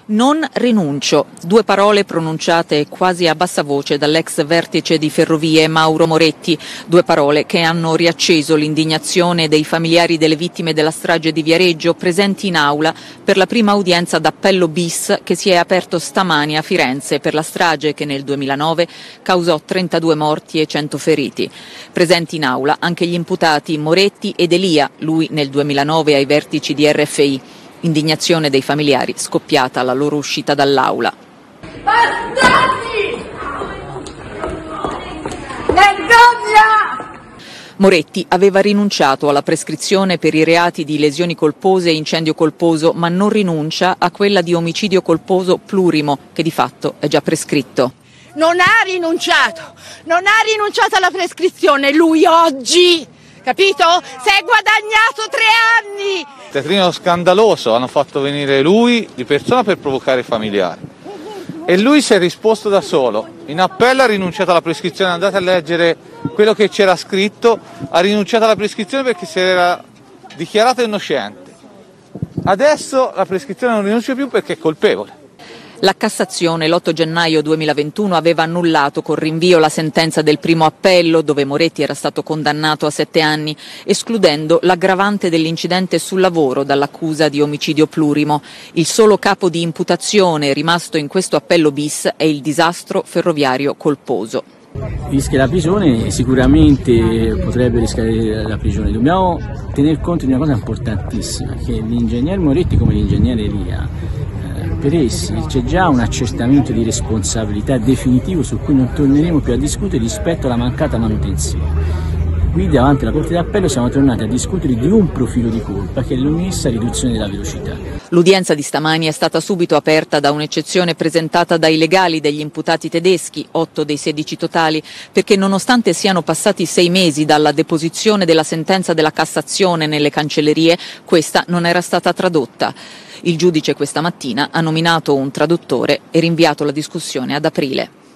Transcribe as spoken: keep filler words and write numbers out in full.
Non rinuncio, due parole pronunciate quasi a bassa voce dall'ex vertice di Ferrovie Mauro Moretti, due parole che hanno riacceso l'indignazione dei familiari delle vittime della strage di Viareggio presenti in aula per la prima udienza d'appello bis che si è aperto stamani a Firenze per la strage che nel duemilanove causò trentadue morti e cento feriti. Presenti in aula anche gli imputati Moretti ed Elia, lui nel duemilanove ai vertici di R F I. Indignazione dei familiari scoppiata alla loro uscita dall'aula. Bastardi! Vergogna! Moretti aveva rinunciato alla prescrizione per i reati di lesioni colpose e incendio colposo, ma non rinuncia a quella di omicidio colposo plurimo, che di fatto è già prescritto. Non ha rinunciato, non ha rinunciato alla prescrizione, lui oggi, capito? Si è guadagnato tre anni! Teatrino scandaloso, hanno fatto venire lui di persona per provocare i familiari e lui si è risposto da solo, in appello ha rinunciato alla prescrizione, andate a leggere quello che c'era scritto, ha rinunciato alla prescrizione perché si era dichiarato innocente, adesso la prescrizione non rinuncia più perché è colpevole. La Cassazione l'otto gennaio duemilaventuno aveva annullato con rinvio la sentenza del primo appello, dove Moretti era stato condannato a sette anni, escludendo l'aggravante dell'incidente sul lavoro dall'accusa di omicidio plurimo. Il solo capo di imputazione rimasto in questo appello bis è il disastro ferroviario colposo. Rischia la prigione, sicuramente potrebbe rischiare la prigione. Dobbiamo tener conto di una cosa importantissima, che l'ingegner Moretti come l'ingegnere Elia, per essi c'è già un accertamento di responsabilità definitivo su cui non torneremo più a discutere rispetto alla mancata manutenzione. Qui davanti alla Corte d'Appello siamo tornati a discutere di un profilo di colpa che è l'omessa riduzione della velocità. L'udienza di stamani è stata subito aperta da un'eccezione presentata dai legali degli imputati tedeschi, otto dei sedici totali, perché nonostante siano passati sei mesi dalla deposizione della sentenza della Cassazione nelle cancellerie, questa non era stata tradotta. Il giudice questa mattina ha nominato un traduttore e rinviato la discussione ad aprile.